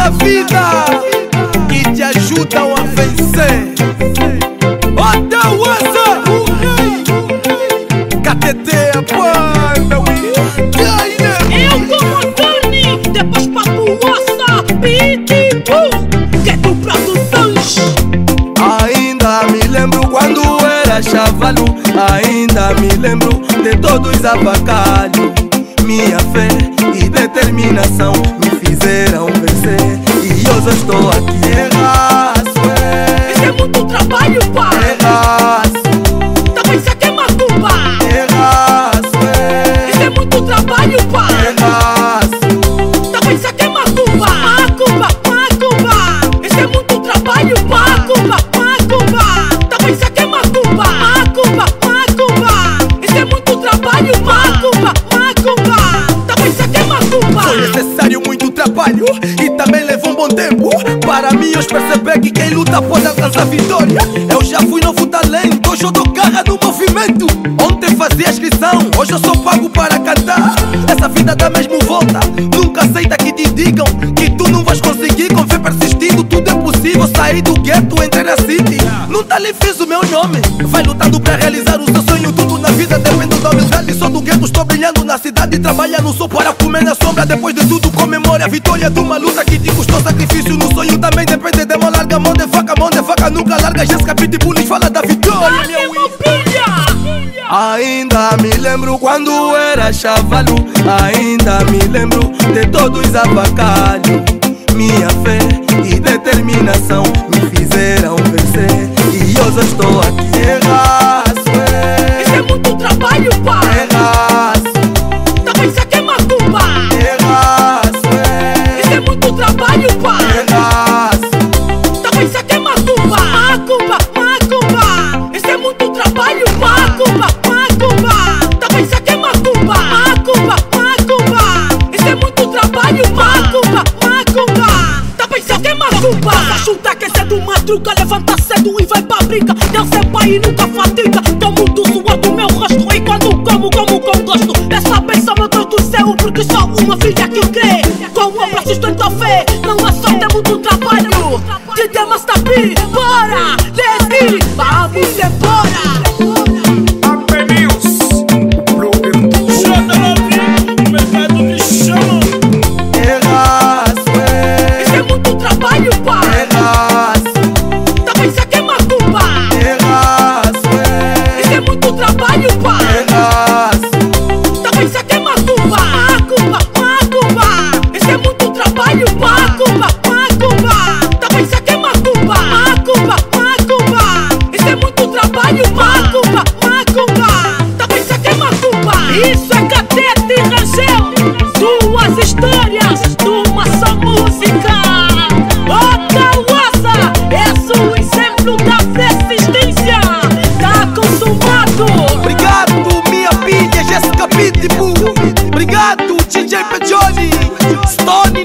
da vida que te ajudam a vencer. Otawasa, o rei, KTT, a banda, eu como Tony, depois Papuaça, Pitbull, Ghetto Produções. Ainda me lembro quando era chavalo, ainda me lembro de todos os avacalhos. Minha fé e determinação me fizeram vencer, e hoje eu estou aqui. Isso é muito trabalho, pá. Também se queima tuba. Isso é muito trabalho, pá. Também se queima tuba. Macuba, macuba. Isso é muito trabalho, pá. Macuba, macuba. Também se queima tuba. Macuba, macuba. Isso é muito trabalho, macuba, macuba. Também se queima tuba. Foi necessário muito trabalho e também levou um bom tempo para mim hoje perceber que quem luta pode alcançar vitória. Eu já fui novo talento, hoje eu dou garra no movimento. Ontem fazia inscrição, hoje eu sou pago para cantar. Essa vida dá mesmo volta, nunca aceita que te digam que tu não vais conseguir. Com fé persistindo, tudo é possível. Sair do gueto, entrar na city. Não tá ali fiz o meu nome, vai lutando para realizar o seu sonho. Tudo na vida depende da humildade. Sou do gueto, estou brilhando na cidade. Trabalhando só para comer na sombra. Depois de tudo comemore a vitória de uma luta que te custou sacrifício. No sonho também depende de mão larga. Mão de vaca nunca larga. Jéssica Pitbull fala da vitória. Ainda me lembro quando era chavalo, ainda me lembro de todos os avacalhos. Minha fé e determinação me fizeram vencer, e hoje eu estou aqui. Isso é muito trabalho, pá. Também se queima tuba. Isso é muito trabalho, pá. Também se queima tuba. Macuba, macuba. Isso é muito trabalho, pá. Macuba, macuba. Também se queima tuba. Macuba, macuba. Isso é muito trabalho, pá. Macuba, macuba. Também se queima tuba. Chuta que cedo, madruga, levanta cedo e vai pra briga. Deus é pai e nunca fadiga. Tô muito suor do meu rosto e quando como com gosto. Peça bênção, meu Deus do céu, porque sou uma filha que crê. Com o abraço sustento a fé, não há sorte, é muito trabalho. De temas tá bem, bora, desce, vamos embora. Isso é muito trabalho, pá. Também se queima tuba. Isso é muito trabalho, pá. Também se queima tuba. Macuba, macuba. Isso é muito trabalho, pá. Macuba, macuba. Também se queima tuba. Macuba, macuba. Isso é muito trabalho, pá. Macuba, macuba. Também se queima tuba. Isso é KTT Rangel. Duas histórias, uma só música. Otawasa, és o exemplo da persistência. Tá consumado. Obrigado, minha filha Jéssica Pitbull. Obrigado, DJ Pejoni, Stone